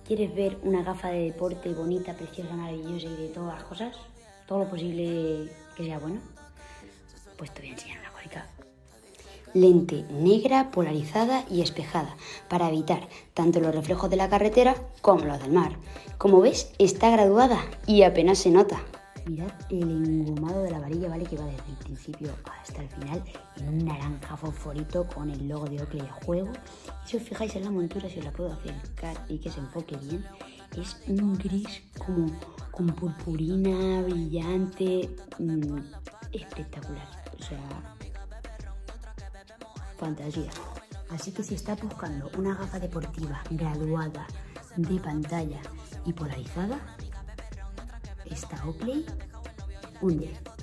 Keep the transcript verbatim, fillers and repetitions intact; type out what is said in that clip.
¿Quieres ver una gafa de deporte bonita, preciosa, maravillosa y de todas las cosas? Todo lo posible que sea bueno. Pues te voy a enseñar una cosita. Lente negra, polarizada y espejada para evitar tanto los reflejos de la carretera como los del mar. Como ves, está graduada y apenas se nota. Mirad el engomado de la varilla, ¿vale? Que va desde el principio hasta el final en un naranja fosforito con el logo de Oakley a juego. Y si os fijáis en la montura, si os la puedo acercar y que se enfoque bien, es un gris como con purpurina brillante, mmm, espectacular. O sea, fantasía. Así que si estás buscando una gafa deportiva graduada de pantalla y polarizada, esta Oakley un diez.